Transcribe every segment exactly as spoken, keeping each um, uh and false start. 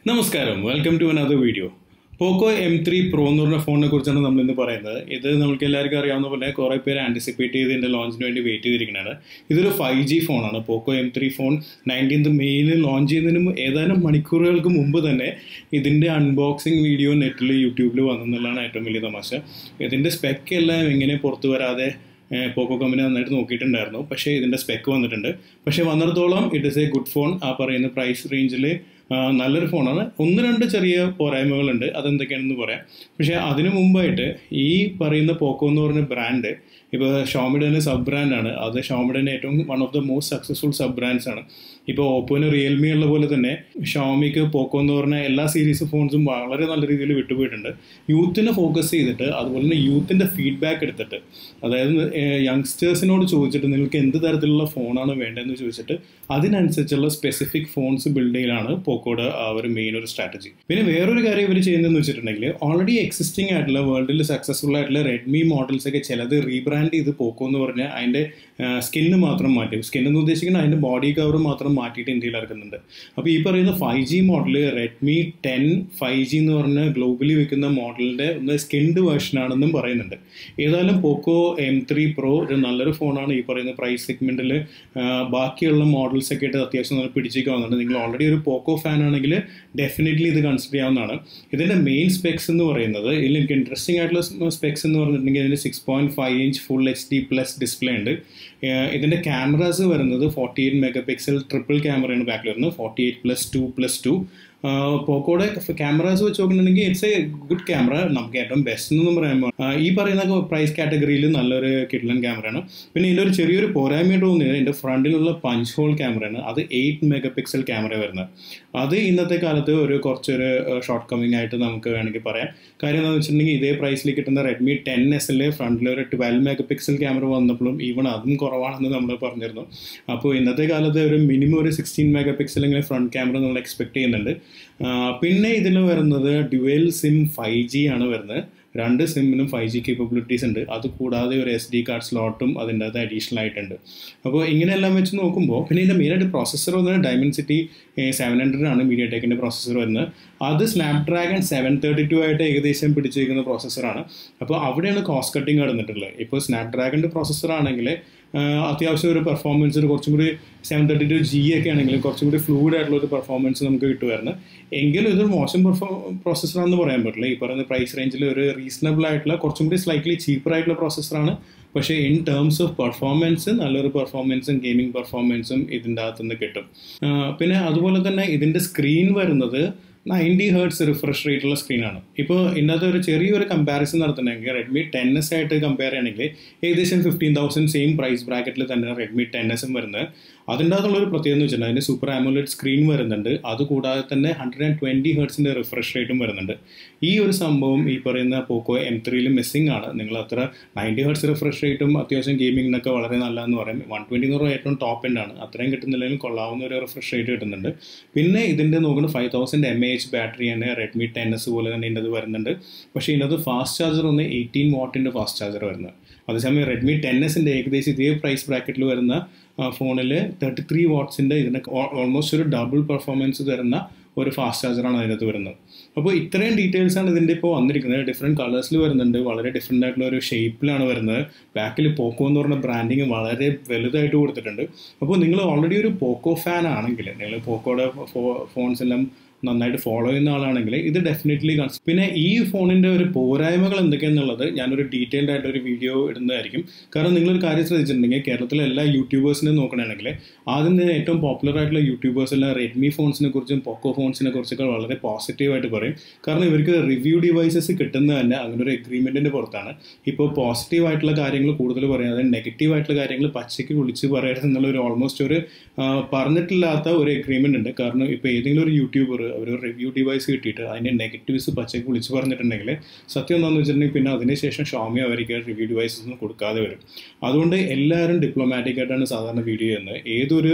Namaskaram, welcome to another video. POCO M three Pro എന്ന് പറഞ്ഞ ഫോണിനെ കുറിച്ചാണ് നമ്മൾ ഇന്ന് പറയുന്നത്. ഇത് നമുക്ക് എല്ലാവർക്കും അറിയാവുന്ന പോലെ കുറേ പേര് ആൻറ്റിസിപ്പേറ്റ് ചെയ്ത് ഇതിൻ്റെ ലോഞ്ചിന് വേണ്ടി വെയിറ്റ് ചെയ്തിരിക്കുന്നതാണ്. ഇതൊരു ഫൈവ് ജി ഫോണാണ്. POCO M three phone nineteenth മെയ്യിൽ ലോഞ്ച് ചെയ്യുന്നതിന് ഏതാനും മണിക്കൂറുകൾക്ക് മുമ്പ് തന്നെ ഇതിൻ്റെ അൺബോക്സിങ് വീഡിയോ നെറ്റിൽ യൂട്യൂബിൽ വന്നെന്നുള്ളതാണ് ഏറ്റവും വലിയ തമാശ. ഇതിൻ്റെ സ്പെക്ക് എല്ലാം എങ്ങനെ പുറത്തു വരാതെ പോക്കോ കമ്പനി നന്നായിട്ട് നോക്കിയിട്ടുണ്ടായിരുന്നു. പക്ഷേ ഇതിൻ്റെ സ്പെക്ക് വന്നിട്ടുണ്ട്. പക്ഷേ വന്നിടത്തോളം it is a good phone. ആ പറയുന്ന പ്രൈസ് റേഞ്ചിൽ നല്ലൊരു ഫോണാണ്. ഒന്ന് രണ്ട് ചെറിയ പോരായ്മകളുണ്ട്, അതെന്തൊക്കെയാണെന്ന് പറയാം. പക്ഷേ അതിനു മുമ്പായിട്ട് ഈ പറയുന്ന പോക്കോ എന്ന് പറഞ്ഞ ബ്രാൻഡ് ഇപ്പോൾ ഷോമിയുടെ തന്നെ സബ് ബ്രാൻഡാണ്. അത് ഷോമിയുടെ തന്നെ ഏറ്റവും one of the most successful sub brands ആണ്. ഇപ്പോൾ ഓപ്പോന് റിയൽമി ഉള്ള പോലെ തന്നെ ഷോമിക്ക് പോക്കോ എന്ന് പറഞ്ഞ എല്ലാ സീരീസ് ഫോൺസും വളരെ നല്ല രീതിയിൽ വിട്ടുപോയിട്ടുണ്ട്. യൂത്തിനെ ഫോക്കസ് ചെയ്തിട്ട് അതുപോലെ തന്നെ യൂത്തിൻ്റെ ഫീഡ്ബാക്ക് എടുത്തിട്ട്, അതായത് യങ്സ്റ്റേഴ്സിനോട് ചോദിച്ചിട്ട് നിങ്ങൾക്ക് എന്ത് തരത്തിലുള്ള ഫോണാണ് വേണ്ടതെന്ന് ചോദിച്ചിട്ട് അതിനനുസരിച്ചുള്ള സ്പെസിഫിക് ഫോൺസ് ബിൽഡ് ചെയ്യലാണ് പോക്കോയുടെ ആ ഒരു മെയിൻ ഒരു സ്ട്രാറ്റജി. പിന്നെ വേറൊരു കാര്യം ഇവർ ചെയ്യുന്നതെന്ന് വെച്ചിട്ടുണ്ടെങ്കിൽ ഓൾറെഡി എക്സിസ്റ്റിംഗ് ആയിട്ടുള്ള വേൾഡിൽ സക്സസ്ഫുൾ ആയിട്ടുള്ള റെഡ്മി മോഡൽസ് ഒക്കെ ചിലത് റീബ്രാൻഡ് ചെയ്ത് പോക്കോ എന്ന് പറഞ്ഞാൽ അതിൻ്റെ സ്കിന്ന് മാത്രം മാറ്റും. സ്കിൻ എന്ന് ഉദ്ദേശിക്കുന്നത് അതിൻ്റെ ബോഡി കവർ മാത്രം മാറ്റിയിട്ട് ഇന്ത്യയിൽ ഇറക്കുന്നുണ്ട്. അപ്പോൾ ഈ പറയുന്ന five G model Redmi ten five G എന്ന് പറഞ്ഞ ഗ്ലോബലി വെക്കുന്ന മോഡലിൻ്റെ ഒന്ന് സ്കിൻഡ് വേർഷനാണെന്നും പറയുന്നുണ്ട്. ഏതായാലും പോക്കോ എം ത്രീ പ്രോ ഒരു നല്ലൊരു ഫോണാണ്. ഈ പറയുന്ന പ്രൈസ് സെഗ്മെൻറ്റിൽ ബാക്കിയുള്ള മോഡൽസ് ഒക്കെ ആയിട്ട് അത്യാവശ്യം നല്ല പിടിച്ചേക്കാവുന്നുണ്ട്. നിങ്ങൾ ഓൾറെഡി ഒരു പോക്കോ ഫാൻ ആണെങ്കിൽ ഡെഫിനറ്റ്ലി ഇത് കൺസിഡർ ചെയ്യാവുന്നതാണ്. ഇതിൻ്റെ മെയിൻ സ്പെക്സ് എന്ന് പറയുന്നത്, ഇതിൽ എനിക്ക് ഇൻട്രസ്റ്റിംഗ് ആയിട്ടുള്ള സ്പെക്സ് എന്ന് പറഞ്ഞിട്ടുണ്ടെങ്കിൽ ഇതിന് six point five inch full H D plus display ഉണ്ട്. ഇതിൻ്റെ ക്യാമറാസ് വരുന്നത് forty eight mega pixel triple ക്യാമറയാണ് ബാക്കിൽ വരുന്നത്. Forty eight plus two plus two പോക്കോയുടെ ക്യാമറാസ് വെച്ച് നോക്കുന്നുണ്ടെങ്കിൽ ഇറ്റ്സ് എ ഗുഡ് ക്യാമറ. നമുക്ക് ഏറ്റവും ബെസ്റ്റ് എന്നൊന്നും പറയാൻ ഈ പറയുന്ന പ്രൈസ് കാറ്റഗറിയിൽ നല്ലൊരു കിഡ്ലൻ ക്യാമറയാണ്. പിന്നെ ഇതിലൊരു ചെറിയൊരു പോരായ്മയായിട്ട് തോന്നിയത് ഇതിൻ്റെ ഫ്രണ്ടിലുള്ള പഞ്ച് ഹോൾ ക്യാമറയാണ്. അത് എയ്റ്റ് മെഗാ പിക്സൽ ക്യാമറ വരുന്നത്. അത് ഇന്നത്തെ കാലത്ത് ഒരു കുറച്ചൊരു ഷോർട്ട് കമ്മിങ് ആയിട്ട് നമുക്ക് വേണമെങ്കിൽ പറയാം. കാര്യം എന്താണെന്ന് വെച്ചിട്ടുണ്ടെങ്കിൽ ഇതേ പ്രൈസിൽ കിട്ടുന്ന റെഡ്മി ടെൻ എസിൽ ഫ്രണ്ടിലൊരു ട്വൽവ് മെഗാ പിക്സൽ ക്യാമറ വന്നപ്പോഴും ഈവൺ അതും കുറവാണെന്ന് നമ്മൾ പറഞ്ഞിരുന്നു. അപ്പോൾ ഇന്നത്തെ കാലത്ത് ഒരു മിനിമം ഒരു സിക്സ്റ്റീൻ മെഗാ പിക്സൽ ഇങ്ങനെ ഫ്രണ്ട് ക്യാമറ നമ്മൾ എക്സ്പെക്ട് ചെയ്യുന്നുണ്ട്. പിന്നെ ഇതിൽ വരുന്നത് ഡ്യുവൽ സിം ഫൈവ് ജി ആണ് വരുന്നത്. രണ്ട് സിമ്മിനും ഫൈവ് ജി കേപ്പബിലിറ്റീസ് ഉണ്ട്. അത് കൂടാതെ ഒരു എസ് ഡി കാർഡ് സ്ലോട്ടും അതിൻ്റെ അത് അഡീഷണൽ ആയിട്ടുണ്ട്. അപ്പോൾ ഇങ്ങനെയെല്ലാം വെച്ച് നോക്കുമ്പോൾ പിന്നെ ഇതിൻ്റെ മെയിനായിട്ട് പ്രോസസ്സർ വന്നത് ഡയമൻസിറ്റി സെവൻ ഹൺഡ്രഡ് ആണ് മീഡിയ ടെക്കിൻ്റെ പ്രോസസ്സർ വരുന്നത്. അത് സ്നാപ്ഡ്രാഗൺ സെവൻ തേർട്ടി ടു ആയിട്ട് ഏകദേശം പിടിച്ചിരിക്കുന്ന പ്രോസസ്സറാണ്. അപ്പോൾ അവിടെയാണ് കോസ്റ്റ് കട്ടിങ് നടന്നിട്ടുള്ളത്. ഇപ്പോൾ സ്നാപ്ഡ്രാഗണിൻ്റെ പ്രോസസ്സർ ആണെങ്കിൽ അത്യാവശ്യം ഒരു പെർഫോമൻസ് ഒരു കുറച്ചും കൂടി സെവൻ തേർട്ടി ടു ജി ഒക്കെ ആണെങ്കിൽ കുറച്ചും കൂടി ഫ്ലൂയിഡ് ആയിട്ടുള്ള ഒരു പെർഫോമൻസ് നമുക്ക് കിട്ടുമായിരുന്നു. എങ്കിലും ഇതൊരു മോശം പെർഫോ പ്രോസസ്സറാണെന്ന് പറയാൻ പറ്റില്ല. ഈ പറയുന്ന പ്രൈസ് റേഞ്ചിൽ ഒരു റീസണബിൾ ആയിട്ടുള്ള കുറച്ചും കൂടി സ്ലൈറ്റ്ലി ചീപ്പർ ആയിട്ടുള്ള പ്രോസസ്സറാണ്. പക്ഷേ ഇൻ ടേംസ് ഓഫ് പെർഫോമൻസ് നല്ലൊരു പെർഫോമൻസും ഗെയിമിംഗ് പെർഫോമൻസും ഇതിൻ്റെ അകത്തുനിന്ന് കിട്ടും. പിന്നെ അതുപോലെ തന്നെ ഇതിൻ്റെ സ്ക്രീൻ വരുന്നത് നയൻറ്റി ഹേർട്സ് റിഫ്രഷ് റേറ്റുള്ള സ്ക്രീനാണ്. ഇപ്പോൾ ഇതിനകത്ത് ഒരു ചെറിയൊരു കമ്പാരിസൺ നടത്തണമെങ്കിൽ റെഡ്മി ടെൻ എസ് ആയിട്ട് കമ്പയർ ചെയ്യണമെങ്കിൽ ഏകദേശം ഫിഫ്റ്റീൻ തൗസൻഡ് സെയിം പ്രൈസ് ബ്രാക്കറ്റിൽ തന്നെ റെഡ്മി ടെൻ എസും വരുന്നത്. അതിൻ്റെ അകത്തുള്ളൊരു പ്രത്യേകത എന്ന് വെച്ചിട്ടുണ്ടെങ്കിൽ അതിൻ്റെ സൂപ്പർ ആമോലെഡ് സ്ക്രീൻ വരുന്നുണ്ട്. അതുകൂടാതെ തന്നെ ഹൺഡ്രഡ് ആൻഡ് ട്വൻറ്റി ഹേർട്സിൻ്റെ റിഫ്രഷ് റേറ്റും വരുന്നുണ്ട്. ഈ ഒരു സംഭവം ഈ പറയുന്ന പോക്കോ എം ത്രീയിൽ മിസ്സിംഗ് ആണ്. നിങ്ങൾ അത്ര നയൻറ്റി ഹേർട്സ് റിഫ്രഷ് റേറ്റും അത്യാവശ്യം ഗെയിമിങ്ങിനൊക്കെ വളരെ നല്ലതെന്ന് പറയും. വൺ ട്വൻറ്റി എന്ന് പറഞ്ഞാൽ ഏറ്റവും ടോപ്പ് എൻഡ് ആണ്. അത്രയും കിട്ടുന്നില്ലെങ്കിലും കൊള്ളാവുന്ന ഒരു റിഫ്രഷ് റേറ്റ് കിട്ടുന്നുണ്ട്. പിന്നെ ഇതിൻ്റെ നോക്കുന്നത് five thousand m A h battery തന്നെ റെഡ്മി ടെൻ എസ് പോലെ തന്നെ ഇതിൻ്റെ വരുന്നുണ്ട്. പക്ഷേ ഇതിനകത്ത് ഫാസ്റ്റ് ചാർജർ ഒന്ന് എയ്റ്റീൻ വാട്ടിൻ്റെ ഫാസ്റ്റ് ചാർജർ വരുന്നത്. അതേസമയം റെഡ്മി ടെൻ എസിൻ്റെ ഏകദേശം ഇതേ പ്രൈസ് ബ്രാക്കറ്റിൽ വരുന്ന ഫോണിൽ തേർട്ടി ത്രീ വാട്ട്സിൻ്റെ ഇതിന് ഓൾമോസ്റ്റ് ഒരു ഡബിൾ പെർഫോമൻസ് തരുന്ന ഒരു ഫാസ്റ്റ് ചാർജറാണ് അതിനകത്ത് വരുന്നത്. അപ്പോൾ ഇത്രയും ഡീറ്റെയിൽസാണ് ഇതിൻ്റെ ഇപ്പോൾ വന്നിരിക്കുന്നത്. ഡിഫറെൻറ്റ് കളേഴ്സിൽ വരുന്നുണ്ട്. വളരെ ഡിഫറെൻ്റ് ആയിട്ടുള്ള ഒരു ഷേപ്പിലാണ് വരുന്നത്. ബാക്കിൽ പോക്കോ എന്ന് പറഞ്ഞ ബ്രാൻഡിങ് വളരെ വലുതായിട്ട് കൊടുത്തിട്ടുണ്ട്. അപ്പോൾ നിങ്ങൾ ഓൾറെഡി ഒരു പോക്കോ ഫാൻ ആണെങ്കിൽ, നിങ്ങൾ പോക്കോയുടെ ഫോൺസ് എല്ലാം നന്നായിട്ട് ഫോളോ ചെയ്യുന്ന ആളാണെങ്കിൽ ഇത് ഡെഫിനറ്റ്ലി കൺസിഡർ. പിന്നെ ഈ ഫോണിൻ്റെ ഒരു പോരായ്മകൾ എന്തൊക്കെയാണെന്നുള്ളത് ഞാനൊരു ഡീറ്റെയിൽഡ് ആയിട്ട് ഒരു വീഡിയോ ഇടുന്നതായിരിക്കും. കാരണം നിങ്ങളൊരു കാര്യം ശ്രദ്ധിച്ചിട്ടുണ്ടെങ്കിൽ കേരളത്തിലെ എല്ലാ യൂട്യൂബേഴ്സിനെ നോക്കണമെങ്കിൽ ആദ്യം തന്നെ ഏറ്റവും പോപ്പുലർ ആയിട്ടുള്ള യൂട്യൂബേഴ്സ് എല്ലാം റെഡ്മി ഫോൺസിനെ കുറിച്ചും പോക്കോ ഫോൺസിനെ കുറിച്ചൊക്കെ വളരെ പോസിറ്റീവായിട്ട് പറയും. കാരണം ഇവർക്ക് റിവ്യൂ ഡിവൈസസ് കിട്ടുന്നത് തന്നെ അങ്ങനെ ഒരു എഗ്രിമെൻറ്റിൻ്റെ പുറത്താണ്. ഇപ്പോൾ പോസിറ്റീവായിട്ടുള്ള കാര്യങ്ങൾ കൂടുതൽ പറയും, അതായത് നെഗറ്റീവായിട്ടുള്ള കാര്യങ്ങൾ പച്ചയ്ക്ക് വിളിച്ച് പറയരുത് എന്നുള്ള ഒരു ഓൾമോസ്റ്റ് ഒരു പറഞ്ഞിട്ടില്ലാത്ത ഒരു എഗ്രിമെൻ്റ് ഉണ്ട്. കാരണം ഇപ്പോൾ ഏതെങ്കിലും ഒരു യൂട്യൂബർ ഒരു റിവ്യൂ ഡിവൈസ് കിട്ടിയിട്ട് അതിൻ്റെ നെഗറ്റീവ്സ് പച്ചയ്ക്ക് വിളിച്ച് പറഞ്ഞിട്ടുണ്ടെങ്കിൽ സത്യം എന്താണെന്ന് വെച്ചിട്ടുണ്ടെങ്കിൽ പിന്നെ അതിനുശേഷം ഷോമി അവർക്ക് റിവ്യൂ ഡിവൈസസ് ഒന്നും കൊടുക്കാതെ വരും. അതുകൊണ്ട് എല്ലാവരും ഡിപ്ലോമാറ്റിക് ആയിട്ടാണ് സാധാരണ വീഡിയോ ചെയ്യുന്നത്. ഏതൊരു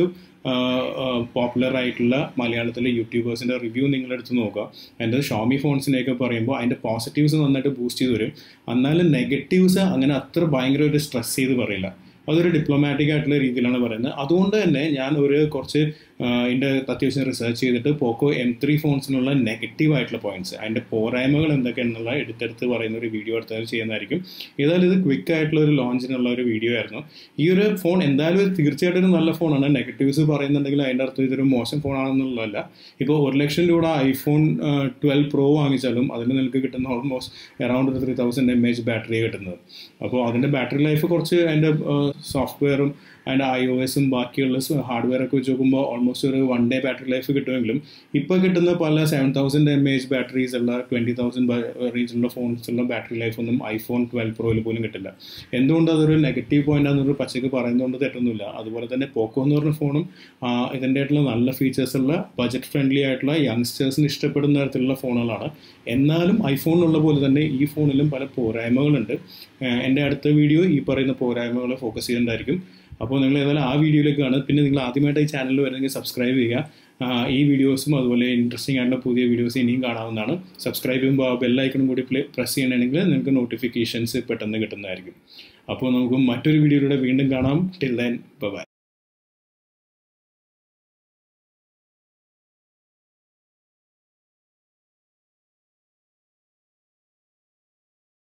പോപ്പുലർ ആയിട്ടുള്ള മലയാളത്തിലെ യൂട്യൂബേഴ്സിൻ്റെ റിവ്യൂ നിങ്ങളെടുത്ത് നോക്കുക. അതിൻ്റെ ഷോമി ഫോൺസിനെയൊക്കെ പറയുമ്പോൾ അതിൻ്റെ പോസിറ്റീവ്സ് നന്നായിട്ട് ബൂസ്റ്റ് ചെയ്ത് വരും. എന്നാലും നെഗറ്റീവ്സ് അങ്ങനെ അത്ര ഭയങ്കര ഒരു സ്ട്രെസ് ചെയ്ത് പറയില്ല. അതൊരു ഡിപ്ലോമാറ്റിക് ആയിട്ടുള്ള രീതിയിലാണ് പറയുന്നത്. അതുകൊണ്ട് തന്നെ ഞാൻ ഒരു കുറച്ച് ഇതിൻ്റെ അത്യാവശ്യം റിസർച്ച് ചെയ്തിട്ട് പോക്കോ എം ത്രീ ഫോൺസിനുള്ള നെഗറ്റീവ് ആയിട്ടുള്ള പോയിന്റ്സ്, അതിൻ്റെ പോരായ്മകൾ എന്തൊക്കെയാണെന്നുള്ള എടുത്തെടുത്ത് പറയുന്ന ഒരു വീഡിയോ എടുത്താൽ ചെയ്യുന്നതായിരിക്കും. ഏതായാലും ഇത് ക്വിക്ക് ആയിട്ടുള്ള ഒരു ലോഞ്ചിനുള്ള ഒരു വീഡിയോ ആയിരുന്നു. ഈ ഒരു ഫോൺ എന്തായാലും തീർച്ചയായിട്ടും ഒരു നല്ല ഫോണാണ്. നെഗറ്റീവ്സ് പറയുന്നുണ്ടെങ്കിൽ അതിൻ്റെ അർത്ഥം ഇതൊരു മോശം ഫോണാണെന്നുള്ളതല്ല. ഇപ്പോൾ ഒരു ലക്ഷം രൂപ ഐഫോൺ ട്വൽവ് പ്രോ വാങ്ങിച്ചാലും അതിന് നിങ്ങൾക്ക് കിട്ടുന്ന ഓൾമോസ്റ്റ് അറൗണ്ട് ഒരു three thousand m h battery കിട്ടുന്നത്. അപ്പോൾ അതിൻ്റെ ബാറ്ററി ലൈഫ് കുറച്ച് അതിൻ്റെ സോഫ്റ്റ്വെയറും അതിൻ്റെ ഐ ഒ എസും ബാക്കിയുള്ള ഹാർഡ്വെയർ ഒക്കെ വെച്ച് നോക്കുമ്പോൾ ഓൾമോസ്റ്റ് ഒരു വൺ ഡേ ബാറ്ററി ലൈഫ് കിട്ടുമെങ്കിലും ഇപ്പോൾ കിട്ടുന്ന പല seven thousand m h batteries ഉള്ള ട്വൻറ്റി തൗസൻഡ് റേഞ്ചിലുള്ള ഫോൺസുള്ള ബാറ്ററി ലൈഫ് ഒന്നും ഐഫോൺ ട്വൽവ് പ്രോയിൽ പോലും കിട്ടില്ല. എന്തുകൊണ്ട് അതൊരു നെഗറ്റീവ് പോയിന്റ് ആണെന്നൊരു പച്ചക്ക് പറയുന്നതുകൊണ്ട് തെറ്റൊന്നുമില്ല. അതുപോലെ തന്നെ പോക്കോ എന്ന് പറഞ്ഞ ഫോണും ഇതിൻ്റെ ആയിട്ടുള്ള നല്ല ഫീച്ചേഴ്സുള്ള ബജറ്റ് ഫ്രണ്ട്ലി ആയിട്ടുള്ള യങ്സ്റ്റേഴ്സിന് ഇഷ്ടപ്പെടുന്ന തരത്തിലുള്ള ഫോണുകളാണ്. എന്നാലും ഐഫോണിലുള്ള പോലെ തന്നെ ഈ ഫോണിലും പല പോരായ്മകളുണ്ട്. എൻ്റെ അടുത്ത വീഡിയോ ഈ പറയുന്ന പോരായ്മകളെ ഫോക്കസ് ചെയ്യുന്നതായിരിക്കും. അപ്പോൾ നിങ്ങൾ ഏതായാലും ആ വീഡിയോയിലേക്ക് കാണുക. പിന്നെ നിങ്ങൾ ആദ്യമായിട്ട് ഈ ചാനലിൽ വരുന്നെങ്കിൽ സബ്സ്ക്രൈബ് ചെയ്യുക. ഈ വീഡിയോസും അതുപോലെ ഇൻട്രസ്റ്റിംഗ് ആയിട്ടുള്ള പുതിയ വീഡിയോസ് ഇനിയും കാണാവുന്നതാണ്. സബ്സ്ക്രൈബ് ചെയ്യുമ്പോൾ ആ ബെല്ലൈക്കണും കൂടി പ്ലേ പ്രസ് ചെയ്യണമെങ്കിൽ നിങ്ങൾക്ക് നോട്ടിഫിക്കേഷൻസ് പെട്ടെന്ന് കിട്ടുന്നതായിരിക്കും. അപ്പോൾ നമുക്ക് മറ്റൊരു വീഡിയോയിലൂടെ വീണ്ടും കാണാം. Till then by.